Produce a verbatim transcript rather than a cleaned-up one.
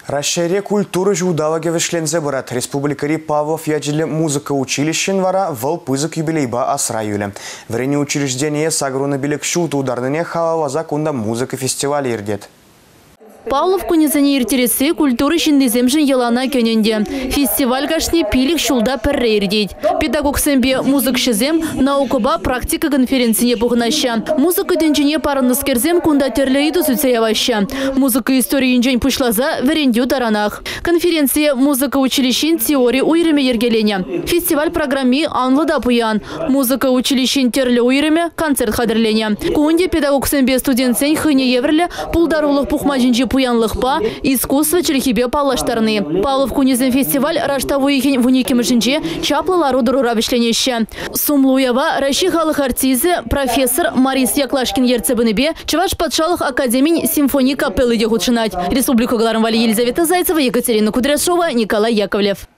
Расширение культуры жудалаге вешлензе брат. Республикари Павлов яджиле музыка училищен вара вал пызык юбилейба асраюле. Время учреждения сагруна билек шуту ударныне халава закунда музыка фестиваль ирдет. Павлов кунезане иртересе культуры шиндеземжин елана көненде. Фестиваль гашне пилик шулда перрейрдейд. Педагог сэмбе музык шизем наукоба практика конференция пухнаща. Музыка денчине паранныскерзем кунда терлейду суцеяваща. Музыка истории инжень пушлаза верендю таранах. Конференция музыка училищен теории уйреме ергеленя. Фестиваль программи анлада пуян. Музыка училищен терле уйреме концерт хадерленя. Кунде педагог сэмбе студент сень хыне еврле пулдарулых пухмажинжи пуянлыхпа искусство челхибе палаштарны. Павлов кунизм фестиваль раштаву ихень в униким жинже чаплылару дурура вишленеща. Сумлуява ращи халық артизы профессор Марис Яклашкин ерцебыныбе Чуваш Патшалых академий симфонии капеллы дегутшинать. Республика Галармвали Елизавета Зайцева, Екатерина Кудряшова, Николай Яковлев.